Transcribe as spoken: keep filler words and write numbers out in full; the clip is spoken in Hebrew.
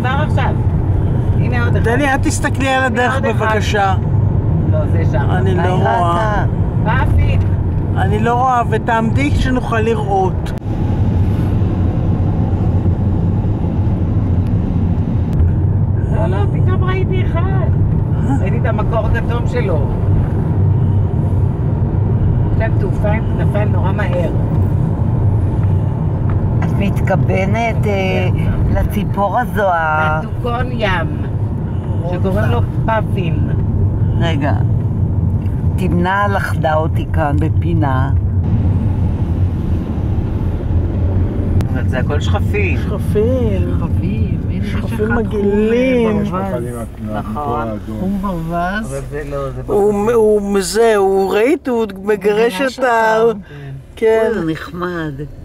חזר עכשיו. הנה עוד אחד. דני, אל תסתכלי על הדרך בבקשה. לא, זה שם. אני לא רואה. באפיק. אני לא רואה, ותעמדי שנוכל לראות. לא, לא, פתאום ראיתי אחד. ראיתי את המקור הכתום שלו. עכשיו תעופה נפל נורא מהר. את מתכוונת לציפור הזו, לטוקון ים, שקוראים לו פאפין. רגע, תמנע לחדה אותי כאן בפינה. אבל זה הכל שכפים. שכפים. שכפים. שכפים מגעילים. נכון. הוא ברווז. אבל זה לא, זה הוא זה, הוא ראית, הוא מגרש את ה... כן. הוא נחמד.